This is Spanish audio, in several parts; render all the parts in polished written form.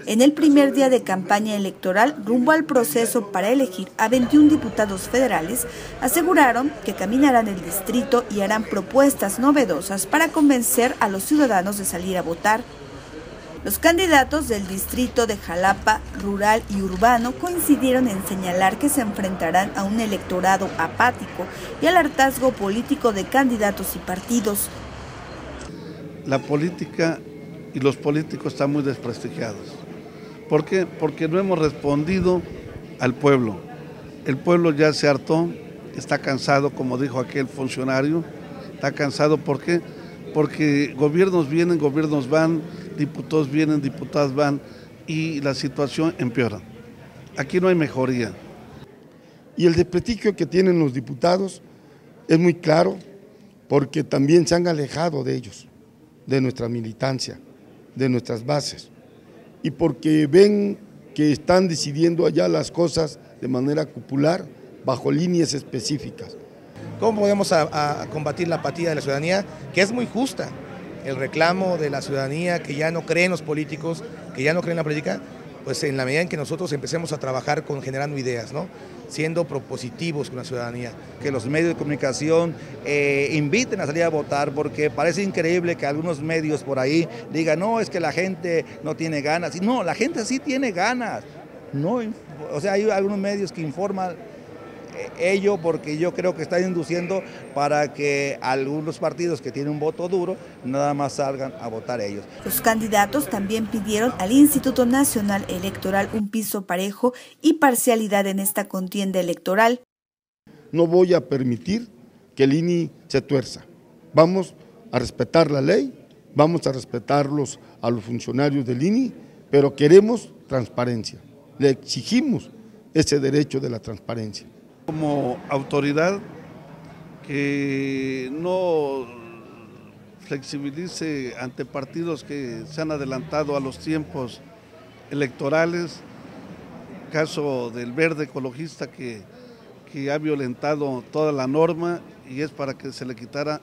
En el primer día de campaña electoral, rumbo al proceso para elegir a 21 diputados federales, aseguraron que caminarán el distrito y harán propuestas novedosas para convencer a los ciudadanos de salir a votar. Los candidatos del distrito de Jalapa, rural y urbano, coincidieron en señalar que se enfrentarán a un electorado apático y al hartazgo político de candidatos y partidos. La política y los políticos están muy desprestigiados. ¿Por qué? Porque no hemos respondido al pueblo. El pueblo ya se hartó, está cansado, como dijo aquel funcionario, está cansado. ¿Por qué? Porque gobiernos vienen, gobiernos van, diputados vienen, diputadas van, y la situación empeora. Aquí no hay mejoría. Y el desprestigio que tienen los diputados es muy claro, porque también se han alejado de ellos, de nuestra militancia, de nuestras bases, y porque ven que están decidiendo allá las cosas de manera popular, bajo líneas específicas. ¿Cómo podemos combatir la apatía de la ciudadanía? Que es muy justa. El reclamo de la ciudadanía que ya no cree en los políticos, que ya no cree en la política, pues en la medida en que nosotros empecemos a trabajar generando ideas, ¿no? Siendo propositivos con la ciudadanía. Que los medios de comunicación inviten a salir a votar, porque parece increíble que algunos medios por ahí digan, no, es que la gente no tiene ganas. Y no, la gente sí tiene ganas. No, o sea, hay algunos medios que informan ello, porque yo creo que están induciendo para que algunos partidos que tienen un voto duro nada más salgan a votar ellos. Los candidatos también pidieron al Instituto Nacional Electoral un piso parejo y parcialidad en esta contienda electoral. No voy a permitir que el INE se tuerza. Vamos a respetar la ley, vamos a respetarlos a los funcionarios del INE, pero queremos transparencia. Le exigimos ese derecho de la transparencia. Como autoridad, que no flexibilice ante partidos que se han adelantado a los tiempos electorales, caso del Verde Ecologista que ha violentado toda la norma, y es para que se le quitara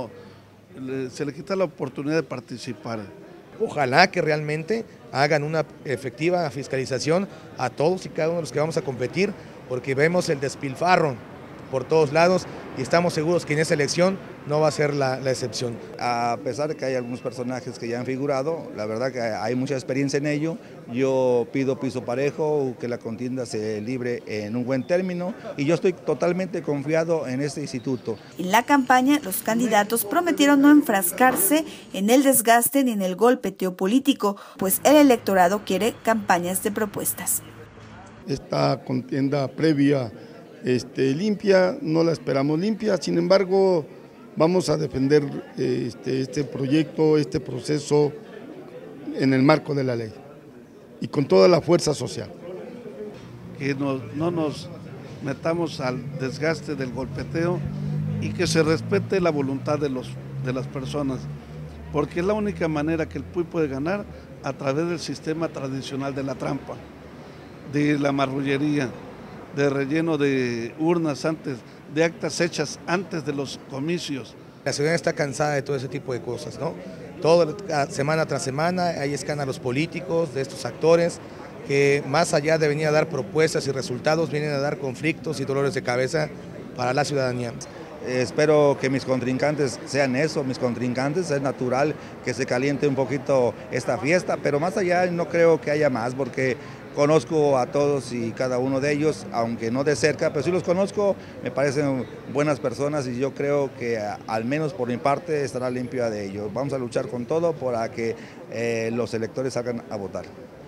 la oportunidad de participar. Ojalá que realmente hagan una efectiva fiscalización a todos y cada uno de los que vamos a competir, porque vemos el despilfarro por todos lados y estamos seguros que en esa elección no va a ser la excepción. A pesar de que hay algunos personajes que ya han figurado, la verdad que hay mucha experiencia en ello. Yo pido piso parejo, que la contienda se libre en un buen término, y yo estoy totalmente confiado en este instituto. En la campaña, los candidatos prometieron no enfrascarse en el desgaste ni en el golpeteo político, pues el electorado quiere campañas de propuestas. Esta contienda previa limpia, no la esperamos limpia, sin embargo vamos a defender este proyecto, este proceso en el marco de la ley y con toda la fuerza social. Que no nos metamos al desgaste del golpeteo y que se respete la voluntad de las personas, porque es la única manera que el PUI puede ganar, a través del sistema tradicional de la trampa, de la marrullería, de relleno de urnas antes, de actas hechas antes de los comicios. La ciudadanía está cansada de todo ese tipo de cosas, ¿no? Semana tras semana hay escándalos políticos de estos actores que, más allá de venir a dar propuestas y resultados, vienen a dar conflictos y dolores de cabeza para la ciudadanía. Espero que mis contrincantes sean eso, mis contrincantes. Es natural que se caliente un poquito esta fiesta, pero más allá no creo que haya más, porque conozco a todos y cada uno de ellos, aunque no de cerca, pero sí los conozco, me parecen buenas personas, y yo creo que al menos por mi parte estará limpia de ellos. Vamos a luchar con todo para que los electores salgan a votar.